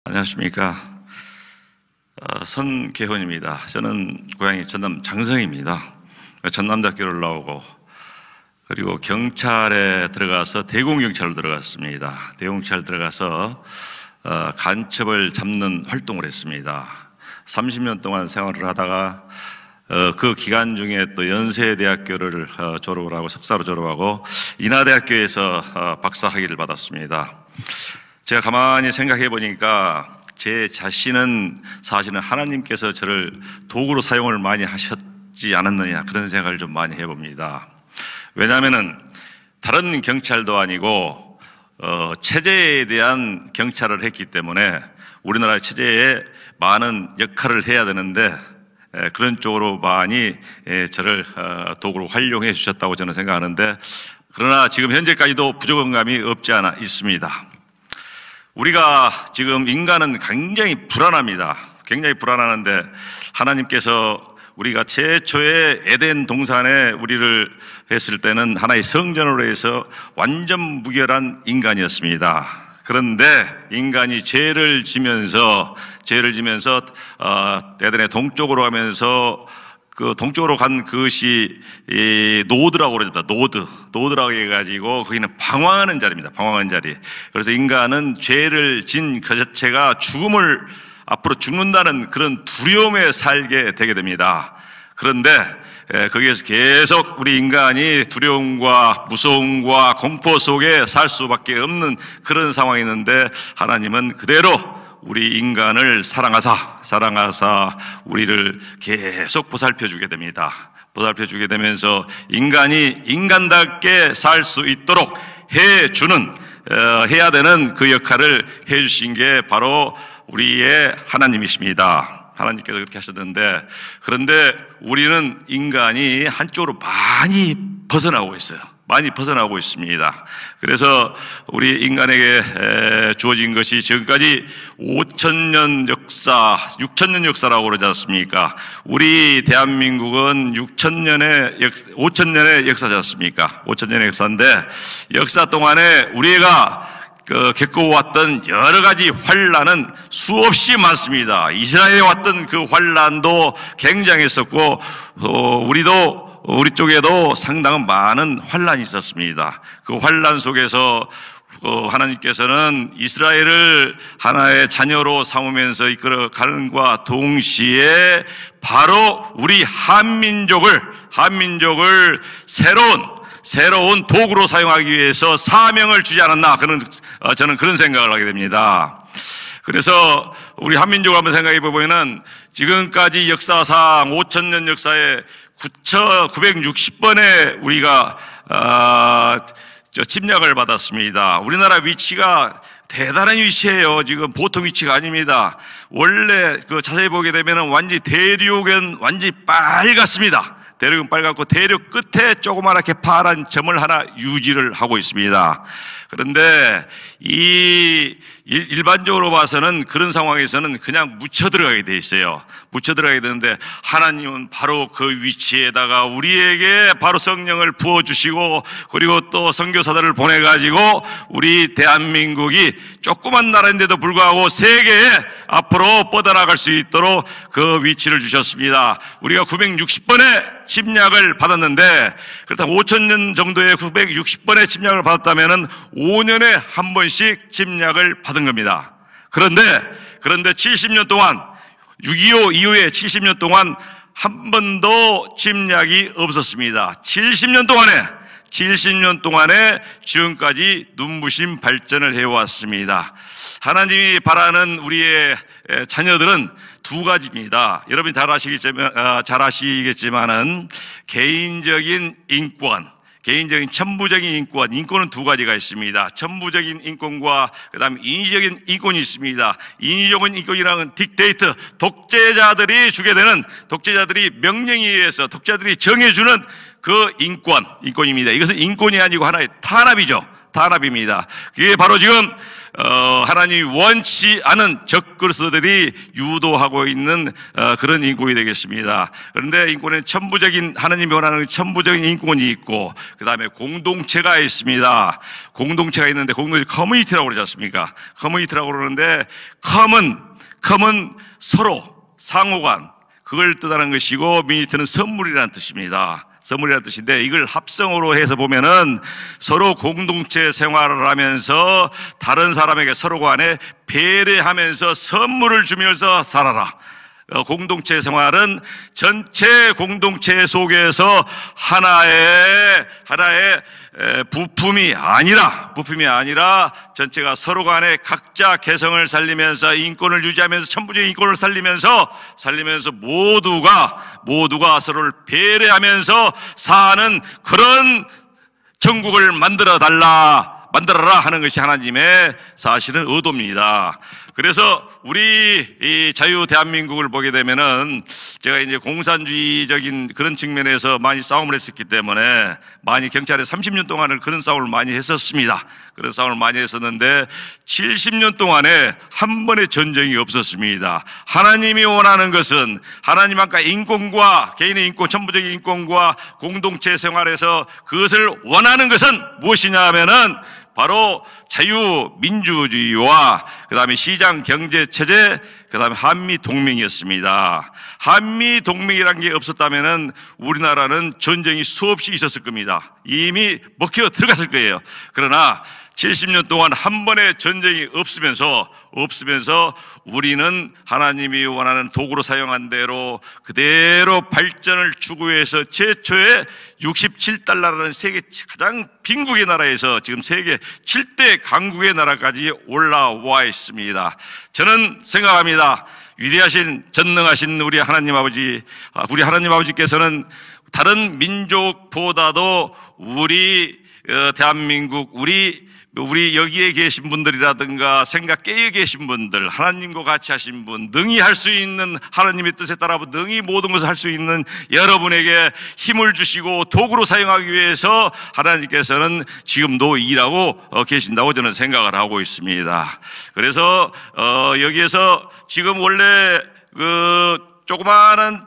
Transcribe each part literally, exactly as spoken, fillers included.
안녕하십니까. 어, 선계훈입니다. 저는 고향이 전남 장성입니다. 전남대학교를 나오고 그리고 경찰에 들어가서 대공경찰로 들어갔습니다. 대공경찰 들어가서 어, 간첩을 잡는 활동을 했습니다. 삼십 년 동안 생활을 하다가 어, 그 기간 중에 또 연세대학교를 어, 졸업을 하고 석사로 졸업하고 인하대학교에서 어, 박사학위를 받았습니다. 제가 가만히 생각해 보니까 제 자신은 사실은 하나님께서 저를 도구로 사용을 많이 하셨지 않았느냐, 그런 생각을 좀 많이 해봅니다. 왜냐하면은 다른 경찰도 아니고 어, 체제에 대한 경찰을 했기 때문에 우리나라 체제에 많은 역할을 해야 되는데 에, 그런 쪽으로 많이 에, 저를 어, 도구로 활용해 주셨다고 저는 생각하는데, 그러나 지금 현재까지도 부족한 감이 없지 않아 있습니다. 우리가 지금 인간은 굉장히 불안합니다. 굉장히 불안하는데 하나님께서 우리가 최초의 에덴 동산에 우리를 했을 때는 하나의 성전으로 해서 완전 무결한 인간이었습니다. 그런데 인간이 죄를 지면서 죄를 지면서 어, 에덴의 동쪽으로 가면서 그 동쪽으로 간 그것이 이 노드라고 그러죠. 노드. 노드라고 해가지고 거기는 방황하는 자리입니다. 방황하는 자리. 그래서 인간은 죄를 진 그 자체가 죽음을, 앞으로 죽는다는 그런 두려움에 살게 되게 됩니다. 그런데 거기에서 계속 우리 인간이 두려움과 무서움과 공포 속에 살 수밖에 없는 그런 상황이 있는데, 하나님은 그대로 우리 인간을 사랑하사 사랑하사 우리를 계속 보살펴 주게 됩니다. 보살펴 주게 되면서 인간이 인간답게 살 수 있도록 해주는 어, 해야 되는 그 역할을 해주신 게 바로 우리의 하나님이십니다. 하나님께서 그렇게 하셨는데, 그런데 우리는 인간이 한쪽으로 많이 벗어나고 있어요. 많이 벗어나고 있습니다. 그래서 우리 인간에게 주어진 것이 지금까지 오천 년 역사, 육천 년 역사라고 그러지 않습니까? 우리 대한민국은 육천 년의 역, 오천 년의 역사지 않습니까? 오천 년의 역사인데, 역사 동안에 우리가 그 겪어왔던 여러 가지 환란은 수없이 많습니다. 이스라엘에 왔던 그 환란도 굉장했었고, 어, 우리도 우리 쪽에도 상당한 많은 환란이 있었습니다. 그 환란 속에서 하나님께서는 이스라엘을 하나의 자녀로 삼으면서 이끌어가는과 동시에 바로 우리 한민족을 한민족을 새로운 새로운 도구로 사용하기 위해서 사명을 주지 않았나, 그런 저는 그런 생각을 하게 됩니다. 그래서 우리 한민족을 한번 생각해 보면은 지금까지 역사상 오천 년 역사에 구백육십 번에 우리가 어, 침략을 받았습니다. 우리나라 위치가 대단한 위치예요. 지금 보통 위치가 아닙니다. 원래 그 자세히 보게 되면 완전히 대륙은 완전히 빨갛습니다. 대륙은 빨갛고 대륙 끝에 조그맣게 파란 점을 하나 유지를 하고 있습니다. 그런데 이 일반적으로 봐서는 그런 상황에서는 그냥 묻혀 들어가게 돼 있어요. 묻혀 들어가게 되는데, 하나님은 바로 그 위치에다가 우리에게 바로 성령을 부어주시고, 그리고 또 선교사들을 보내가지고 우리 대한민국이 조그만 나라인데도 불구하고 세계에 앞으로 뻗어나갈 수 있도록 그 위치를 주셨습니다. 우리가 구백육십 번의 침략을 받았는데, 그렇다면 오천 년 정도의 구백육십 번의 침략을 받았다면 오 년에 한 번씩 침략을 받은 겁니다. 그런데 그런데 칠십 년 동안, 육이오 이후에 칠십 년 동안 한 번도 침략이 없었습니다. 칠십 년 동안에 칠십 년 동안에 지금까지 눈부신 발전을 해왔습니다. 하나님이 바라는 우리의 자녀들은 두 가지입니다. 여러분이 잘 아시겠지만, 잘 아시겠지만은 개인적인 인권, 개인적인 천부적인 인권, 인권은 두 가지가 있습니다. 천부적인 인권과 그다음에 인위적인 인권이 있습니다. 인위적인 인권이라는 딕테이트, 독재자들이 주게 되는, 독재자들이 명령에 의해서 독재자들이 정해주는 그 인권, 인권입니다. 이것은 인권이 아니고 하나의 탄압이죠. 탄압입니다. 그게 바로 지금 어, 하나님이 원치 않은 적그리스도들이 유도하고 있는 어, 그런 인권이 되겠습니다. 그런데 인권에는 천부적인, 하나님이 원하는 천부적인 인권이 있고, 그 다음에 공동체가 있습니다. 공동체가 있는데, 공동체 커뮤니티라고 그러지 않습니까? 커뮤니티라고 그러는데, 컴은, 컴은 서로, 상호간, 그걸 뜻하는 것이고, 미니트는 선물이라는 뜻입니다. 선물이라는 뜻인데, 이걸 합성어로 해서 보면은 서로 공동체 생활을 하면서 다른 사람에게 서로 간에 배려하면서 선물을 주면서 살아라. 공동체 생활은 전체 공동체 속에서 하나의 하나의 부품이 아니라 부품이 아니라 전체가 서로 간에 각자 개성을 살리면서 인권을 유지하면서 천부적인 인권을 살리면서 살리면서 모두가 모두가 서로를 배려하면서 사는 그런 천국을 만들어 달라. 만들어라 하는 것이 하나님의 사실은 의도입니다. 그래서 우리 이 자유 대한민국을 보게 되면은 제가 이제 공산주의적인 그런 측면에서 많이 싸움을 했었기 때문에 많이 경찰에 삼십 년 동안을 그런 싸움을 많이 했었습니다. 그런 싸움을 많이 했었는데 칠십 년 동안에 한 번의 전쟁이 없었습니다. 하나님이 원하는 것은 하나님 아까 인권과 개인의 인권, 천부적인 인권과 공동체 생활에서 그것을 원하는 것은 무엇이냐 하면은 바로 자유민주주의와 그 다음에 시장 경제체제, 그 다음에 한미동맹이었습니다. 한미동맹이라는 게 없었다면 우리나라는 전쟁이 수없이 있었을 겁니다. 이미 먹혀 들어갔을 거예요. 그러나 칠십 년 동안 한 번의 전쟁이 없으면서 없으면서 우리는 하나님이 원하는 도구로 사용한 대로 그대로 발전을 추구해서 최초의 육십칠 달러라는 세계 가장 빈국의 나라에서 지금 세계 칠 대 강국의 나라까지 올라와 있습니다. 저는 생각합니다. 위대하신 전능하신 우리 하나님 아버지, 우리 하나님 아버지께서는 다른 민족보다도 우리 대한민국, 우리 우리 여기에 계신 분들이라든가 생각 깨어 계신 분들, 하나님과 같이 하신 분, 능히 할 수 있는 하나님의 뜻에 따라 능히 모든 것을 할 수 있는 여러분에게 힘을 주시고 도구로 사용하기 위해서 하나님께서는 지금도 일하고 계신다고 저는 생각을 하고 있습니다. 그래서 어 여기에서 지금 원래 그 조그마한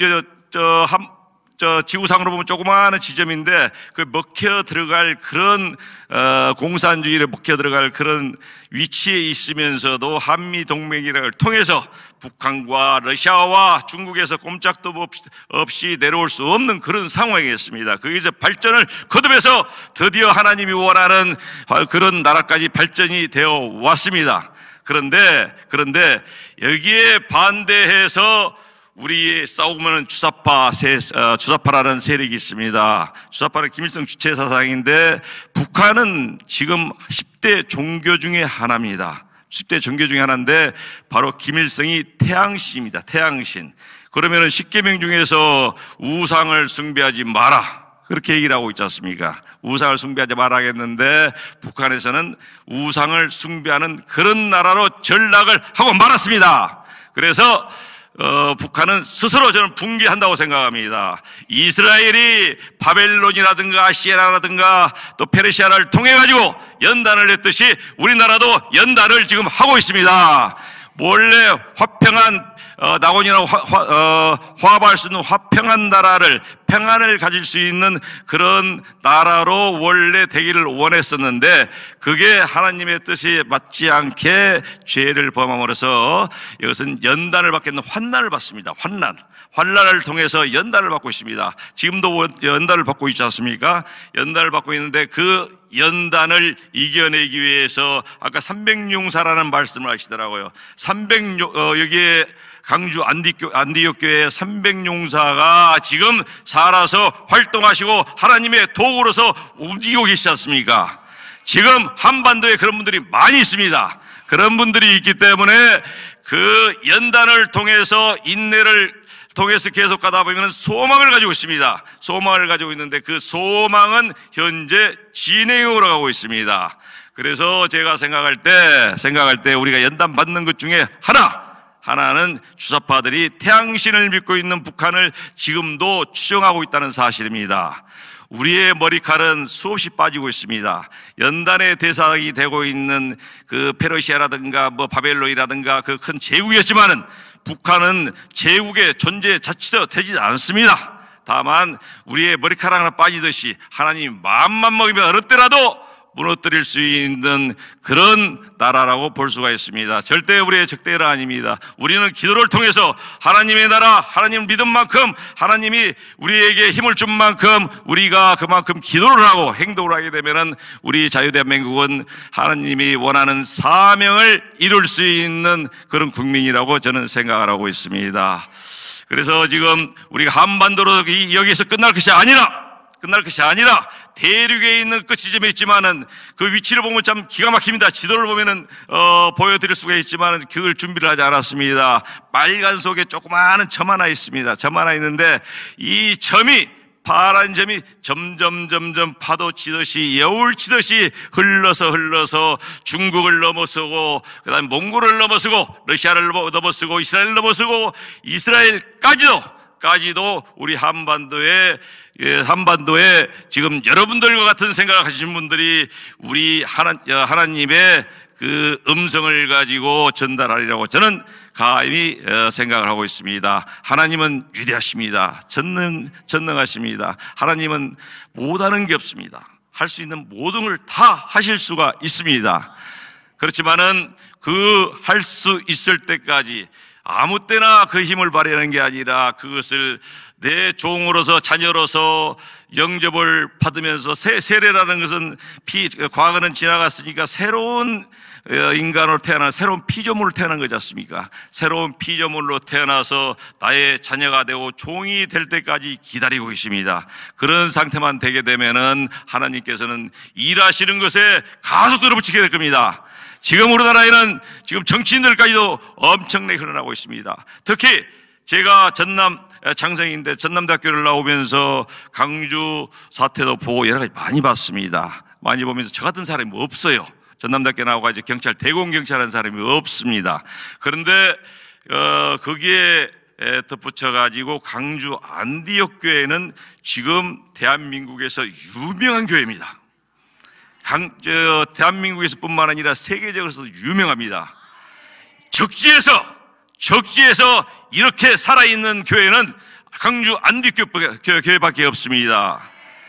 그저저한 저 지구상으로 보면 조그마한 지점인데 그 먹혀 들어갈 그런 어, 공산주의를 먹혀 들어갈 그런 위치에 있으면서도 한미 동맹을 통해서 북한과 러시아와 중국에서 꼼짝도 없이 내려올 수 없는 그런 상황이었습니다. 거기서 발전을 거듭해서 드디어 하나님이 원하는 그런 나라까지 발전이 되어 왔습니다. 그런데 그런데 여기에 반대해서 우리 싸우면은 주사파, 세, 어, 주사파라는 세력이 있습니다. 주사파는 김일성 주체 사상인데 북한은 지금 십 대 종교 중에 하나입니다. 십 대 종교 중에 하나인데 바로 김일성이 태양신입니다. 태양신. 그러면은 십계명 중에서 우상을 숭배하지 마라. 그렇게 얘기를 하고 있지 않습니까? 우상을 숭배하지 말아야겠는데 북한에서는 우상을 숭배하는 그런 나라로 전락을 하고 말았습니다. 그래서 어, 북한은 스스로 저는 붕괴한다고 생각합니다. 이스라엘이 바벨론이라든가 아시아라든가 또 페르시아를 통해 가지고 연단을 했듯이 우리나라도 연단을 지금 하고 있습니다. 원래 화평한 어, 낙원이나 화, 화, 어, 화합할 수 있는 화평한 나라를, 평안을 가질 수 있는 그런 나라로 원래 되기를 원했었는데 그게 하나님의 뜻이 맞지 않게 죄를 범함으로써 이것은 연단을 받겠는 환난을 받습니다. 환난. 환난을 통해서 연단을 받고 있습니다. 지금도 연단을 받고 있지 않습니까? 연단을 받고 있는데 그 연단을 이겨내기 위해서 아까 삼백용사라는 말씀을 하시더라고요. 삼백 어, 여기에 강주 안디교, 안디옥교회 삼백용사가 지금 살아서 활동하시고 하나님의 도구로서 움직이고 계시지 않습니까? 지금 한반도에 그런 분들이 많이 있습니다. 그런 분들이 있기 때문에 그 연단을 통해서 인내를 통해서 계속 가다 보면 소망을 가지고 있습니다. 소망을 가지고 있는데 그 소망은 현재 진행으로 가고 있습니다. 그래서 제가 생각할 때, 생각할 때 우리가 연단 받는 것 중에 하나, 하나는 주사파들이 태양신을 믿고 있는 북한을 지금도 추정하고 있다는 사실입니다. 우리의 머리칼은 수없이 빠지고 있습니다. 연단의 대상이 되고 있는 그 페르시아라든가 뭐 바벨론이라든가 그 큰 제국이었지만은 북한은 제국의 존재 자체도 되지 않습니다. 다만 우리의 머리카락 하나 빠지듯이 하나님 마음만 먹으면 어느 때라도 무너뜨릴 수 있는 그런 나라라고 볼 수가 있습니다. 절대 우리의 적대가 아닙니다. 우리는 기도를 통해서 하나님의 나라, 하나님을 믿은 만큼, 하나님이 우리에게 힘을 준 만큼 우리가 그만큼 기도를 하고 행동을 하게 되면은 우리 자유대한민국은 하나님이 원하는 사명을 이룰 수 있는 그런 국민이라고 저는 생각을 하고 있습니다. 그래서 지금 우리가 한반도로 여기서 끝날 것이 아니라 끝날 것이 아니라 대륙에 있는 끝 지점에 있지만은 그 위치를 보면 참 기가 막힙니다. 지도를 보면은 어, 보여드릴 수가 있지만은 그걸 준비를 하지 않았습니다. 빨간 속에 조그마한 점 하나 있습니다. 점 하나 있는데 이 점이 파란 점이 점점 점점 파도 치듯이 여울 치듯이 흘러서 흘러서 중국을 넘어서고 그다음에 몽골을 넘어서고 러시아를 넘어서고 이스라엘을 넘어서고 이스라엘까지도 까지도 우리 한반도에 한반도에 지금 여러분들과 같은 생각을 하시는 분들이 우리 하나, 하나님의 그 음성을 가지고 전달하리라고 저는 감히 생각을 하고 있습니다. 하나님은 위대하십니다. 전능, 전능하십니다. 하나님은 못하는 게 없습니다. 할 수 있는 모든 걸 다 하실 수가 있습니다. 그렇지만은 그 할 수 있을 때까지 아무 때나 그 힘을 발휘하는 게 아니라 그것을 내 종으로서 자녀로서 영접을 받으면서 세, 세례라는 것은 피, 과거는 지나갔으니까 새로운 인간으로 태어난 새로운 피조물로 태어난 거지 않습니까? 새로운 피조물로 태어나서 나의 자녀가 되고 종이 될 때까지 기다리고 있습니다. 그런 상태만 되게 되면은 하나님께서는 일하시는 것에 가속도를 붙이게 될 겁니다. 지금 우리나라에는 지금 정치인들까지도 엄청나게 흘러나오고 있습니다. 특히 제가 전남 장성인데 전남대학교를 나오면서 강주 사태도 보고 여러 가지 많이 봤습니다. 많이 보면서 저 같은 사람이 없어요. 전남대학교 나와가지고 경찰, 대공경찰하는 사람이 없습니다. 그런데 어, 거기에 덧붙여가지고 강주 안디옥 교회는 지금 대한민국에서 유명한 교회입니다. 강, 저, 대한민국에서 뿐만 아니라 세계적으로서도 유명합니다. 적지에서, 적지에서 이렇게 살아있는 교회는 강주 안디옥 교회밖에 없습니다.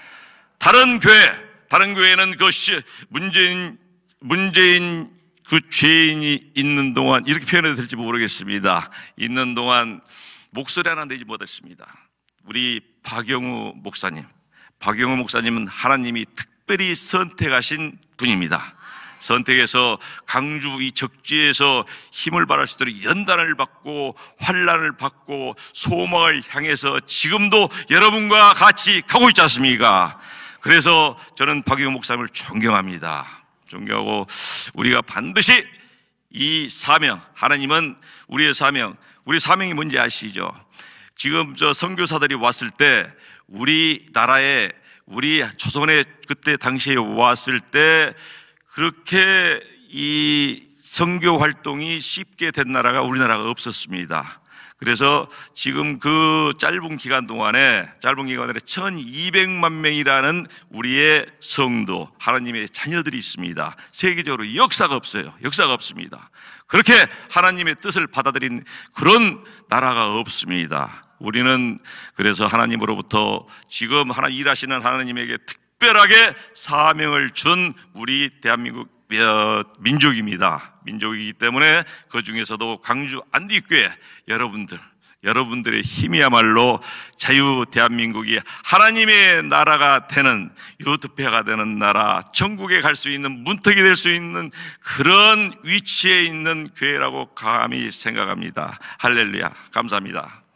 다른 교회, 다른 교회는 그 시, 문재인, 문재인 그 죄인이 있는 동안, 이렇게 표현해도 될지 모르겠습니다. 있는 동안 목소리 하나 내지 못했습니다. 우리 박영우 목사님, 박영우 목사님은 하나님이 특 특별히 선택하신 분입니다. 선택해서 강주 이 적지에서 힘을 발할 수 있도록 연단을 받고 환난을 받고 소망을 향해서 지금도 여러분과 같이 가고 있지 않습니까? 그래서 저는 박영우 목사님을 존경합니다. 존경하고 우리가 반드시 이 사명, 하나님은 우리의 사명, 우리 사명이 뭔지 아시죠? 지금 저 선교사들이 왔을 때 우리나라에 우리 조선에 그때 당시에 왔을 때 그렇게 이 선교 활동이 쉽게 된 나라가 우리나라가 없었습니다. 그래서 지금 그 짧은 기간 동안에 짧은 기간 동안에 천이백만 명이라는 우리의 성도 하나님의 자녀들이 있습니다. 세계적으로 역사가 없어요. 역사가 없습니다. 그렇게 하나님의 뜻을 받아들인 그런 나라가 없습니다. 우리는 그래서 하나님으로부터 지금 하나 일하시는 하나님에게 특별하게 사명을 준 우리 대한민국 민족입니다. 민족이기 때문에 그 중에서도 강주 안디교회 여러분들 여러분들의 힘이야말로 자유 대한민국이 하나님의 나라가 되는 유토피아가 되는 나라, 천국에 갈 수 있는 문턱이 될 수 있는 그런 위치에 있는 교회라고 감히 생각합니다. 할렐루야, 감사합니다.